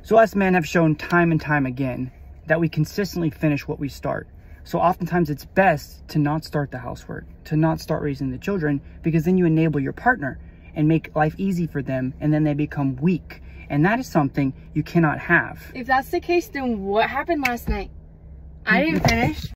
So us men have shown time and time again that we consistently finish what we start. So oftentimes it's best to not start the housework, to not start raising the children, because then you enable your partner and make life easy for them, and then they become weak. And that is something you cannot have. If that's the case, then what happened last night? I didn't finish.